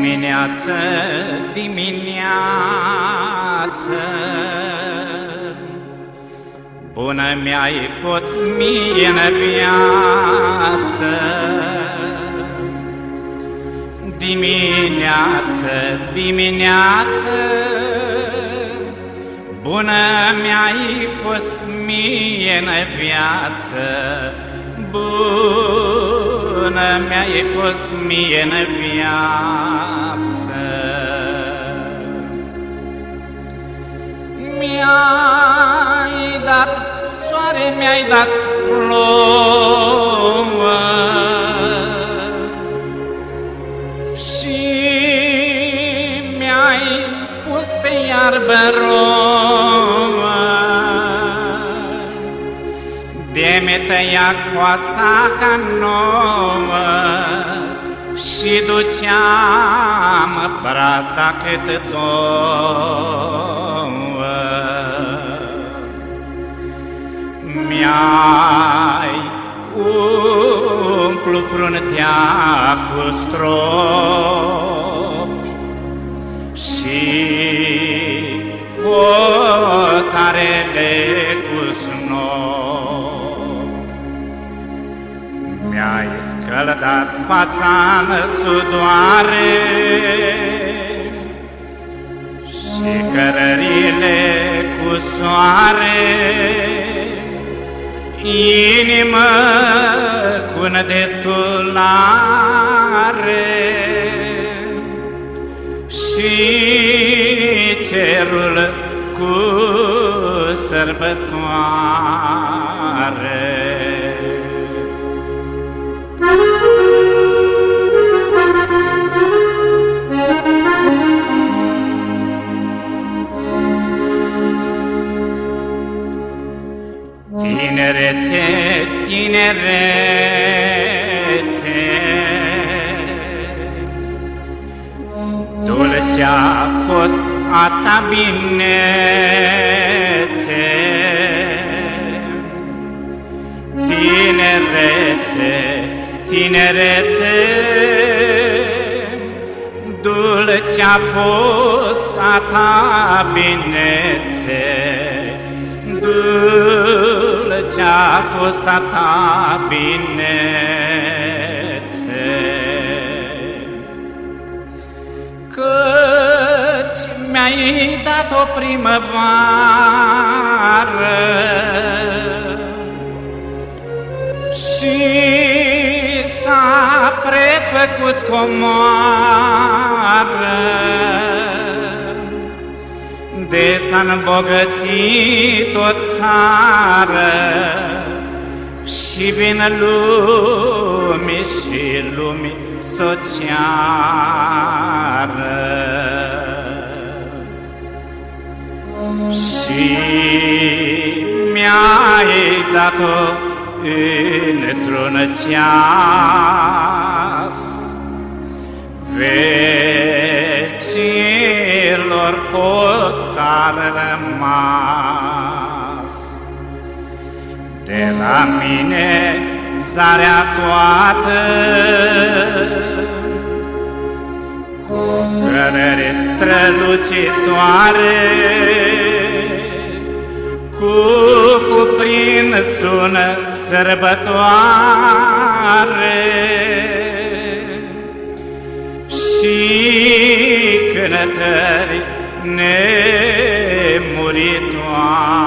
Dimineață, dimineață, bună mi-ai fost mie în viață. Dimineață, dimineață, bună mi-ai fost mie în viață. Bună mi-ai fost mie în viață. Mi-ai dat soare, mi-ai dat plouă și mi-ai pus pe iarbă rouă. De-mi tăia coasa ca nouă și duceam brazda cât două. Mi-ai umplut fruntea cu stropi și hotarele cu snop. Mi-ai scăldat fața în sudoare și cărările cu soare. Inimă cu nădestulare și cerul cu sărbătoare. Tinerețe, tinerețe, dulce-a fost a ta binețe. Tinerețe, tinerețe, dulce-a fost a ta binețe. Dulce-a fost a ta binețe, căci mi-ai dat o primăvară și s-a prefăcut comoară. De s-a îmbogățit o țară și vin lumii și lumii s-o ceară. Și mi-ai dat-o într-un ceas vecilor hotar rămas. De la mine zarea toată cu cărări strălucitoare, cu cuprinsul sărbătoare și cântări nemuritoare.